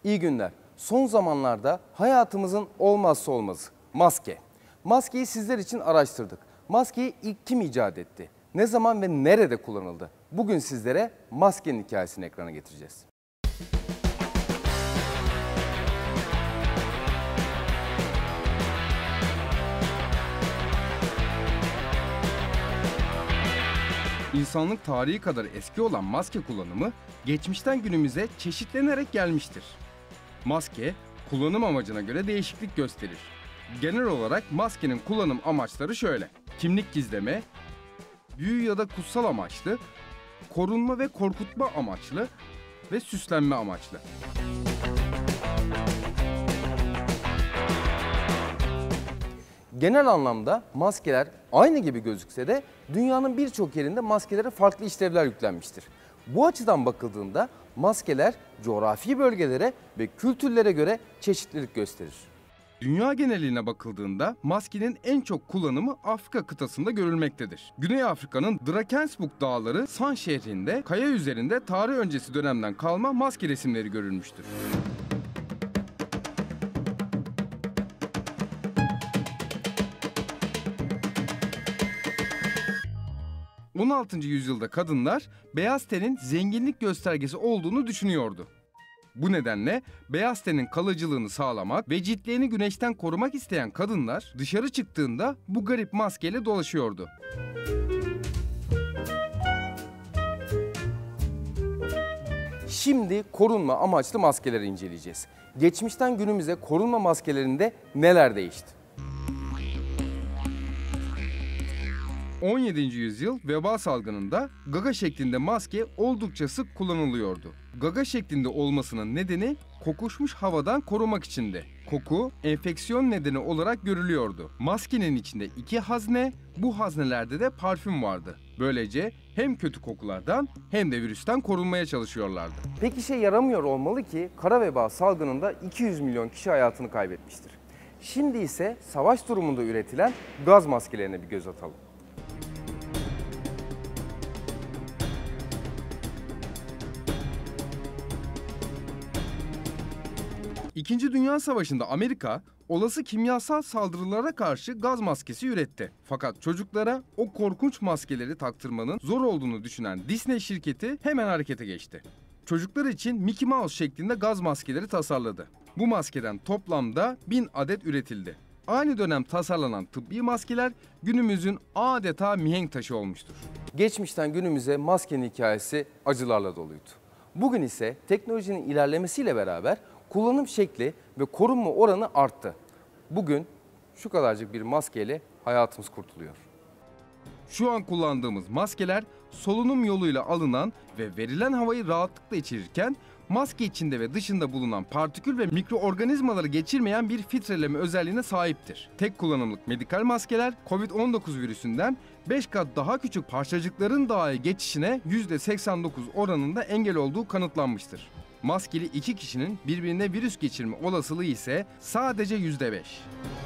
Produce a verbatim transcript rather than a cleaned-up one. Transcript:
İyi günler. Son zamanlarda hayatımızın olmazsa olmazı maske. Maskeyi sizler için araştırdık. Maskeyi ilk kim icat etti? Ne zaman ve nerede kullanıldı? Bugün sizlere maskenin hikayesini ekrana getireceğiz. İnsanlık tarihi kadar eski olan maske kullanımı geçmişten günümüze çeşitlenerek gelmiştir. Maske, kullanım amacına göre değişiklik gösterir. Genel olarak maskenin kullanım amaçları şöyle: kimlik gizleme, büyü ya da kutsal amaçlı, korunma ve korkutma amaçlı ve süslenme amaçlı. Genel anlamda maskeler aynı gibi gözükse de dünyanın birçok yerinde maskelere farklı işlevler yüklenmiştir. Bu açıdan bakıldığında maskeler coğrafi bölgelere ve kültürlere göre çeşitlilik gösterir. Dünya geneline bakıldığında maskenin en çok kullanımı Afrika kıtasında görülmektedir. Güney Afrika'nın Drakensberg Dağları San şehrinde kaya üzerinde tarih öncesi dönemden kalma maske resimleri görülmüştür. on altıncı yüzyılda kadınlar beyaz tenin zenginlik göstergesi olduğunu düşünüyordu. Bu nedenle beyaz tenin kalıcılığını sağlamak ve ciltlerini güneşten korumak isteyen kadınlar dışarı çıktığında bu garip maskeyle dolaşıyordu. Şimdi korunma amaçlı maskeleri inceleyeceğiz. Geçmişten günümüze korunma maskelerinde neler değişti? on yedinci yüzyıl veba salgınında gaga şeklinde maske oldukça sık kullanılıyordu. Gaga şeklinde olmasının nedeni kokuşmuş havadan korumak içindi. Koku enfeksiyon nedeni olarak görülüyordu. Maskenin içinde iki hazne, bu haznelerde de parfüm vardı. Böylece hem kötü kokulardan hem de virüsten korunmaya çalışıyorlardı. Pek işe yaramıyor olmalı ki kara veba salgınında iki yüz milyon kişi hayatını kaybetmiştir. Şimdi ise savaş durumunda üretilen gaz maskelerine bir göz atalım. İkinci Dünya Savaşı'nda Amerika, olası kimyasal saldırılara karşı gaz maskesi üretti. Fakat çocuklara o korkunç maskeleri taktırmanın zor olduğunu düşünen Disney şirketi hemen harekete geçti. Çocuklar için Mickey Mouse şeklinde gaz maskeleri tasarladı. Bu maskeden toplamda bin adet üretildi. Aynı dönem tasarlanan tıbbi maskeler günümüzün adeta mihenk taşı olmuştur. Geçmişten günümüze maskenin hikayesi acılarla doluydu. Bugün ise teknolojinin ilerlemesiyle beraber kullanım şekli ve korunma oranı arttı. Bugün şu kadarcık bir maskeyle hayatımız kurtuluyor. Şu an kullandığımız maskeler solunum yoluyla alınan ve verilen havayı rahatlıkla içerirken maske içinde ve dışında bulunan partikül ve mikroorganizmaları geçirmeyen bir filtreleme özelliğine sahiptir. Tek kullanımlık medikal maskeler kovid on dokuz virüsünden beş kat daha küçük parçacıkların dahi geçişine yüzde seksen dokuz oranında engel olduğu kanıtlanmıştır. Maskeli iki kişinin birbirine virüs geçirme olasılığı ise sadece yüzde beş.